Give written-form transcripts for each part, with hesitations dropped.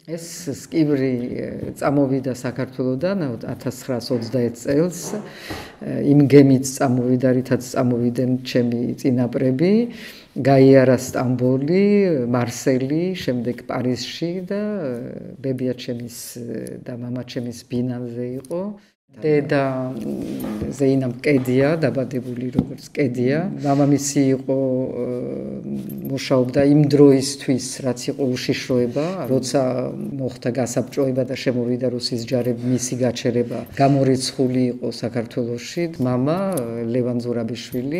ეს სკივრი წამოვიდა საქართველოდან 1921 წელს. იმ გემით წამოვიდა, რითაც წამოვიდნენ ჩემი წინაპრები, გაიარა სტამბოლი, მარსელი, შემდეგ პარიზში და ბებია ჩემის და მამა ჩემის ბინანზე იყო. დედა ზეინამ კედია, დაბადებული როგორც კედია. მამამისი იყო მუშაობდა იმ დროისთვის, რაც იყო უშიშროება, როცა მოხდა გასაბჭოება და შემოვიდა რუსის ჯარები, მისი გაჩერება გამორიცხული იყო საქართველოში. მამა ლევან ზურაბიშვილი,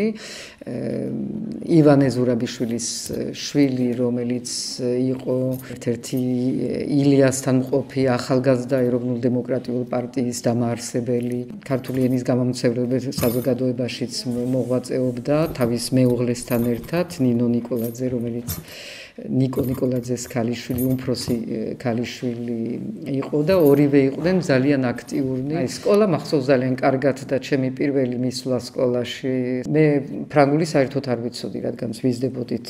ივანე ზურაბიშვილის შვილი, რომელიც იყო ერთ-ერთი ილიასთან მყოფი ახალგაზრდა ეროვნულ-დემოკრატიულ პარტიის დამაარსებელი, ქართული ენის გამომცემლობელ საზოგადოებაშიც მოღვაწეობდა თავის მეუღლესთან ერთად, ნინო ნიკოლაძე, რომელიც ნიკო ნიკოლაძეს ქალიშვილი, უმცროსი ქალიშვილი იყო და ორივე იყვნენ ძალიან აქტიურნი. სკოლა მახსოვს ძალიან კარგად და ჩემი პირველი მისვლა სკოლაში. მე ფრანგული საერთოდ არ ვიცოდი, რადგან ვიზდებოდით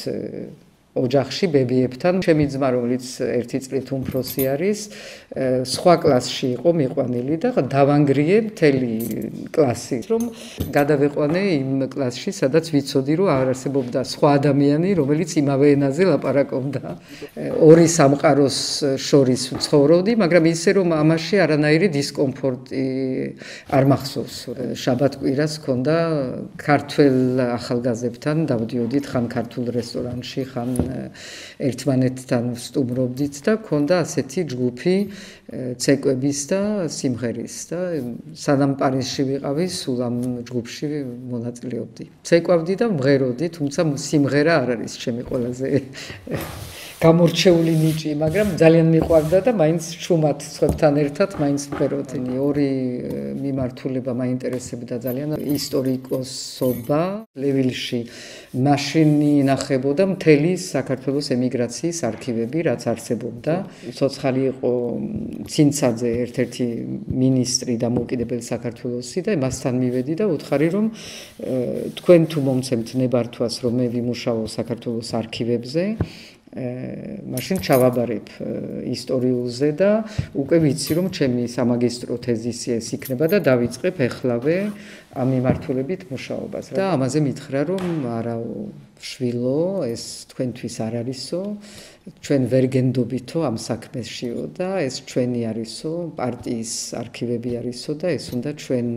ოჯახში ბებიებთან. ჩემი ძმა, რომელიც 1 წლით უმცროსი არის, სხვა კლასში იყო მიყვანილი და დავანგრიე მთელი კლასი, რომ გადავეყვანე იმ კლასში, სადაც ვიცოდი, რომ არ არსებობდა სხვა ადამიანი, რომელიც იმავე ენაზე ლაპარაკობდა. ორი სამყაროს შორის ვცხოვრობდი, მაგრამ ისე რომ ამაში არანაირი დისკომფორტი არ მახსოვს. შაბათ-კვირას ჰქონდა ქართველ ახალგაზრდებთან დავდიოდით ხან ქართულ რესტორანში, ხან ერთმანეთთან ვსტუმრობდით და ჰქონდა ასეთი ჯგუფი ცეკვების და სიმღერის და სანამ პარიზში ვიყავი, სულ ამ ჯგუფში მონაწილეობდი. ცეკვავდი და მღეროდი, თუმცა სიმღერა არ არის ჩემი ყველაზე გამორჩეული ნიჭი, მაგრამ ძალიან მიყვარდა და მაინც შუმად სხვებთან ერთად მაინც ვღეროდი. ორი მიმართულება მაინტერესებდა ძალიან. ისტორიკოსობა ლევილში მაშინ ინახებოდა მთელი საქართველოს ემიგრაციის არქივები, რაც არსებობდა. ცოცხალი იყო ცინცაძე, ერთ-ერთი მინისტრი დამოუკიდებელ საქართველოსი და მასთან მივედი და ვუთხარი, რომ თქვენ თუ მომცემთ ნებართვას, რომ მე ვიმუშაო საქართველოს არქივებზე, მაშინ ჩავაბარებ ისტორიულზე და უკვე ვიცი, რომ ჩემი სამაგისტრო თეზისი ეს იქნება და დავიწყებ ეხლავე ამ მიმართულებით მუშაობას. და ამაზე მითხრა, რომ არაო შვილო, ეს თქვენთვის არ არისო, ჩვენ ვერ გენდობითო ამ საქმეშიო და ეს ჩვენი არისო, პარტიის არქივები არისო და ეს უნდა ჩვენ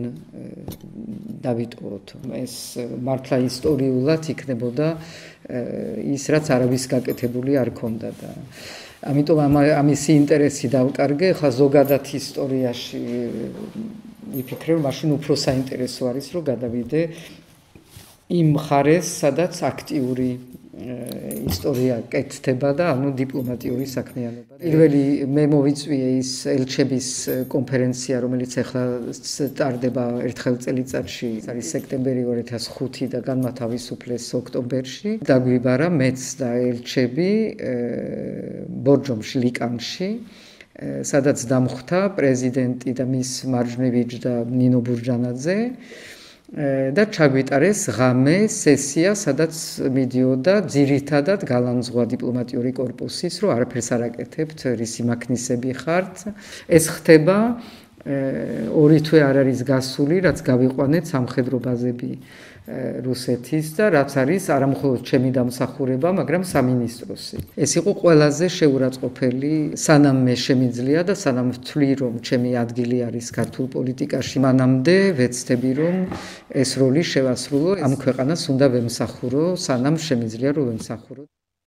დავიტოვოთ. ეს მართლა ისტორიულად იქნებოდა ის, რაც არავის გაკეთებული არ ქონდა და ამიტომ ამისი ინტერესი დავკარგე. ხა ზოგადად ისტორიაში ვიფიქრე, რომ მაშინ უფრო საინტერესო არის, რომ გადავიდე იმ მხარეს, სადაც აქტიური ისტორია კეთდება და ანუ დიპლომატიური საქმიანობა. პირველი მე მოვიწვიე ის ელჩების კონფერენცია, რომელიც ახლა სტარდება ერთხელ წელიწადში, არის სექტემბერი 2005 და განმათავისუფლეს ოქტომბერში. დაგვიბარა მეც და ელჩები ბორჯომში, ლიკანში, სადაც დამხვდა პრეზიდენტი და მის მარჯვნივ და ნინო ბურჯანაძე. და ჩაგვიტარეს ღამე სესია, სადაც მიდიოდა ძირითადად გალანძღვა დიპლომატიური კორპუსის, რომ არაფერს არ აკეთებთ, რისი მაქნისები ხართ. ეს ხდება 2 თვე არ არის გასული, რაც გავიყვანეთ სამხედრო ბაზები რუსეთის და რაც არის არამხოლოდ ჩემი დამსახურება, მაგრამ სამინისტროსი. ეს იყო ყველაზე შეურაცხყოფელი, სანამ მე შემიძლია და სანამ ვთვლი, რომ ჩემი ადგილი არის ქართულ პოლიტიკაში, მანამდე ვეცდები, რომ ეს როლი შევასრულო, ამ ქვეყანას უნდა ვემსახურო, სანამ შემიძლია რომ ვემსახურო.